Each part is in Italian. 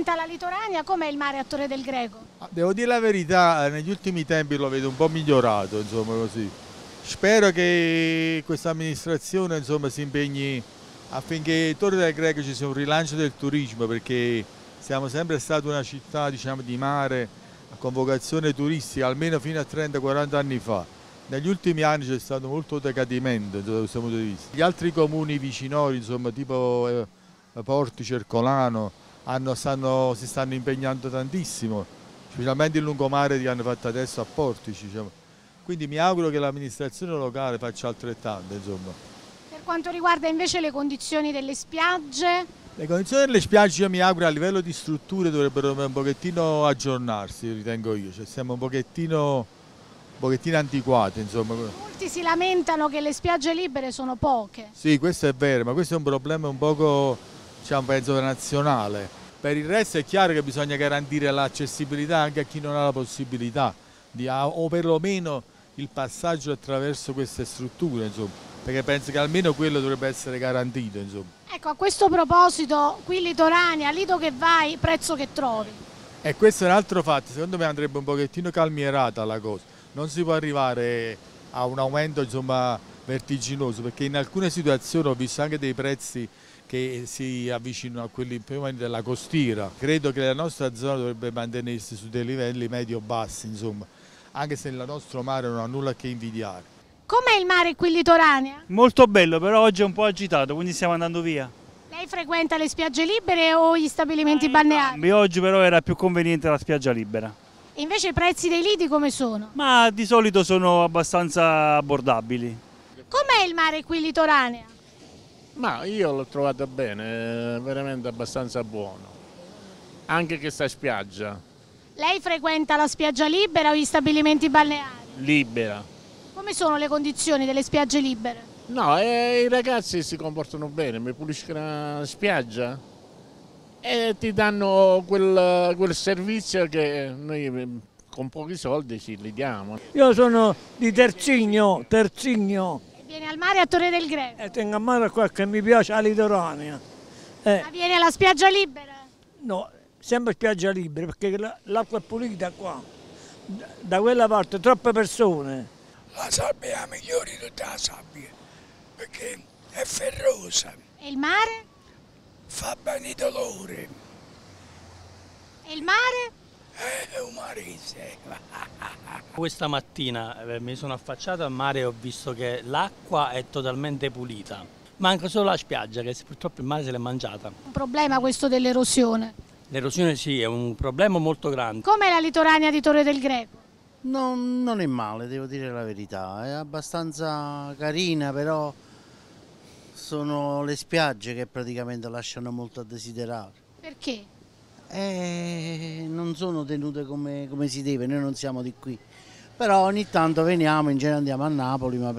frequenta la Litoranea, com'è il mare a Torre del Greco? Devo dire la verità, negli ultimi tempi lo vedo un po' migliorato, insomma, così. Spero che questa amministrazione, insomma, si impegni affinché Torre del Greco ci sia un rilancio del turismo, perché siamo sempre stati una città, diciamo, di mare con vocazione turistica, almeno fino a 30-40 anni fa. Negli ultimi anni c'è stato molto decadimento da questo punto di vista. Gli altri comuni vicinori, insomma, tipo Porti, Cercolano, si stanno impegnando tantissimo, specialmente il lungomare che hanno fatto adesso a Portici. Diciamo. Quindi mi auguro che l'amministrazione locale faccia altrettanto. Insomma. Per quanto riguarda invece le condizioni delle spiagge? Le condizioni delle spiagge io mi auguro a livello di strutture dovrebbero un pochettino aggiornarsi, ritengo io, cioè siamo un pochettino antiquati. Insomma. Molti si lamentano che le spiagge libere sono poche. Sì, questo è vero, ma questo è un problema un poco, diciamo, penso nazionale. Per il resto è chiaro che bisogna garantire l'accessibilità anche a chi non ha la possibilità, o perlomeno il passaggio attraverso queste strutture, insomma, perché penso che almeno quello dovrebbe essere garantito. Insomma. Ecco, a questo proposito, qui Litoranea, Lido che vai, prezzo che trovi. E questo è un altro fatto, secondo me andrebbe un pochettino calmierata la cosa. Non si può arrivare a un aumento, insomma, vertiginoso, perché in alcune situazioni ho visto anche dei prezzi che si avvicinano a quelli più o meno della costiera. Credo che la nostra zona dovrebbe mantenersi su dei livelli medio-bassi, insomma, anche se il nostro mare non ha nulla che invidiare. Com'è il mare qui in Litoranea? Molto bello, però oggi è un po' agitato, quindi stiamo andando via. Lei frequenta le spiagge libere o gli stabilimenti balneari? Oggi però era più conveniente la spiaggia libera. E invece i prezzi dei lidi come sono? Ma di solito sono abbastanza abbordabili. Com'è il mare qui in Litoranea? Ma io l'ho trovato bene, è veramente abbastanza buono. Anche questa spiaggia. Lei frequenta la spiaggia libera o gli stabilimenti balneari? Libera. Come sono le condizioni delle spiagge libere? No, i ragazzi si comportano bene, mi puliscono la spiaggia e ti danno quel servizio che noi con pochi soldi li diamo. Io sono di Terzigno. E viene al mare a Torre del Greco? E tengo a mare qua che mi piace la Litoranea. Ma viene alla spiaggia libera? No, sempre spiaggia libera perché l'acqua è pulita qua. Da quella parte troppe persone. La sabbia è la migliore di tutta la sabbia, perché è ferrosa. E il mare? Fa bene i dolori. E il mare? È un marese. Questa mattina mi sono affacciato al mare e ho visto che l'acqua è totalmente pulita. Manca solo la spiaggia, che purtroppo il mare se l'è mangiata. Un problema questo dell'erosione. L'erosione sì, è un problema molto grande. Com'è la Litoranea di Torre del Greco? Non è male, devo dire la verità, è abbastanza carina, però sono le spiagge che praticamente lasciano molto a desiderare. Perché? Non sono tenute come si deve, noi non siamo di qui, però ogni tanto veniamo, in genere andiamo a Napoli, ma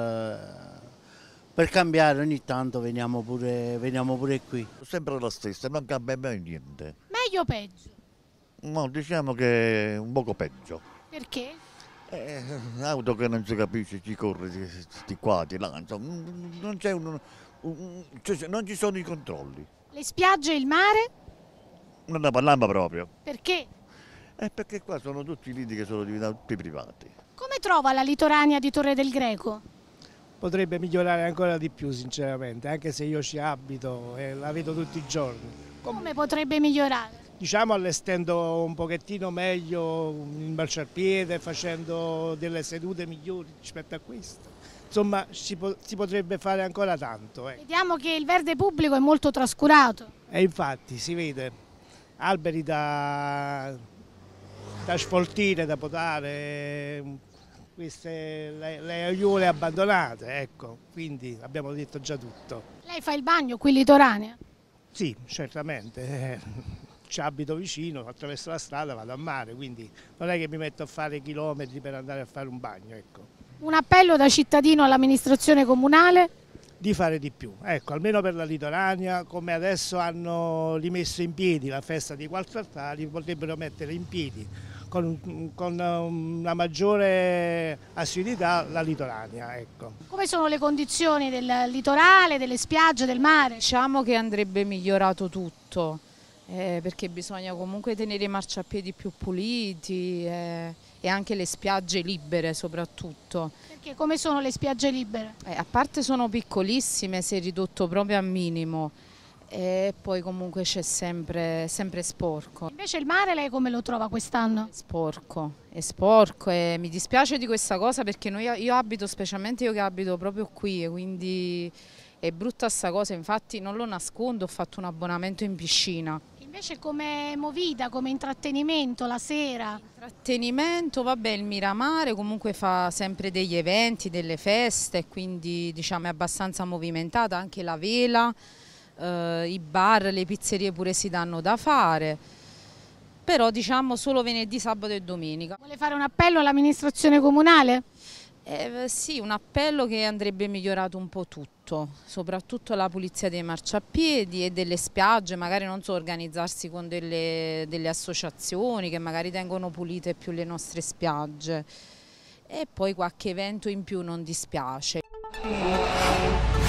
per cambiare ogni tanto veniamo pure qui. Sempre lo stesso, non cambia mai niente. Meglio o peggio? No, diciamo che è un poco peggio. Perché? Auto che non si capisce, ci corre di qua, di là, insomma, non c'è cioè, non ci sono i controlli. Le spiagge e il mare? Non ne parliamo proprio. Perché? Perché qua sono tutti lidi che sono diventati tutti privati. Come trova la Litoranea di Torre del Greco? Potrebbe migliorare ancora di più sinceramente, anche se io ci abito e la vedo tutti i giorni. Come potrebbe migliorare? Diciamo allestendo un pochettino meglio il marciapiede, facendo delle sedute migliori rispetto a questo. Insomma, si potrebbe fare ancora tanto. Vediamo che il verde pubblico è molto trascurato. E infatti si vede alberi da sfoltire, da potare, le aiuole abbandonate, ecco, quindi abbiamo detto già tutto. Lei fa il bagno qui in Litoranea? Sì, certamente. Ci abito vicino, attraverso la strada vado a mare, quindi non è che mi metto a fare chilometri per andare a fare un bagno. Ecco. Un appello da cittadino all'amministrazione comunale? Di fare di più, ecco, almeno per la Litoranea, come adesso hanno rimesso in piedi la festa dei quattro altari, potrebbero mettere in piedi con una maggiore assiduità la Litoranea. Ecco. Come sono le condizioni del litorale, delle spiagge, del mare? Diciamo che andrebbe migliorato tutto. perché bisogna comunque tenere i marciapiedi più puliti e anche le spiagge libere soprattutto. Perché come sono le spiagge libere? A parte sono piccolissime, si è ridotto proprio a minimo e poi comunque c'è sempre sporco. Invece il mare lei come lo trova quest'anno? È sporco e mi dispiace di questa cosa perché io abito, specialmente io che abito proprio qui, e quindi è brutta sta cosa, infatti non lo nascondo, ho fatto un abbonamento in piscina. Invece come movida, come intrattenimento la sera? Intrattenimento, vabbè, il Miramare comunque fa sempre degli eventi, delle feste, quindi diciamo è abbastanza movimentata, anche la vela, i bar, le pizzerie pure si danno da fare, però diciamo solo venerdì, sabato e domenica. Vuole fare un appello all'amministrazione comunale? Sì, un appello che andrebbe migliorato un po' tutto, soprattutto la pulizia dei marciapiedi e delle spiagge, magari non so, organizzarsi con delle associazioni che magari tengono pulite più le nostre spiagge e poi qualche evento in più non dispiace.